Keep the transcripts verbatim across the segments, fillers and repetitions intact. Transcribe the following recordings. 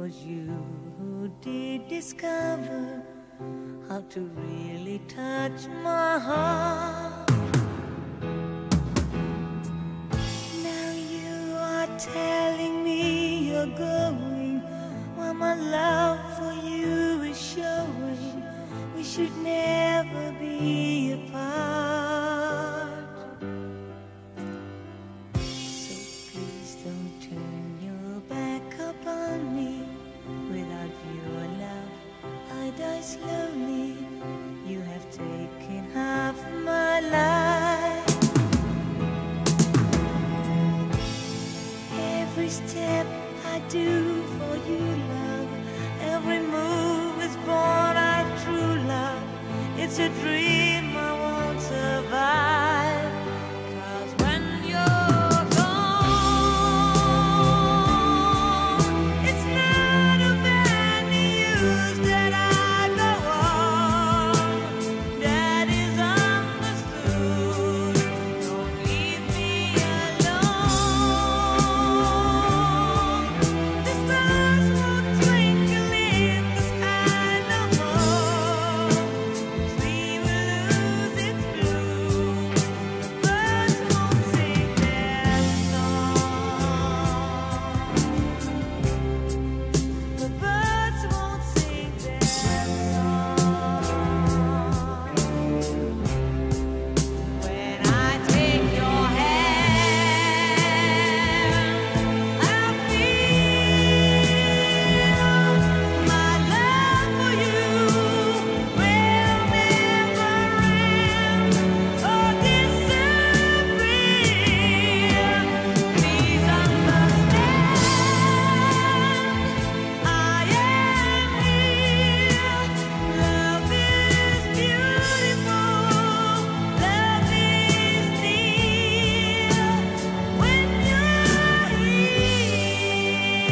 'twas you who did discover how to really touch my heart. Now you are telling me you're going, while my love for you is showing. We should never be apart. So please don't turn your back upon me. Without your love, I die slowly. You have taken half my life. Every step I do for you, love, every move is born out of true love. It's a dream I won't survive. 'Cause when you're gone, it's not of any use that I go on. That is understood. Don't leave me alone. The stars won't twinkle in the sky no more. Tree will lose its bloom. The birds won't sing their song. The birds won't sing their song. When I take your hand, I feel my love for you will never end or disappear. Please understand, I am here. Love is beautiful, love is near when you're here.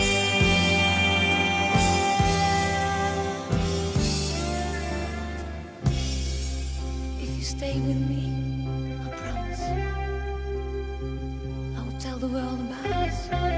If you stay with me, I promise I will tell the world about us.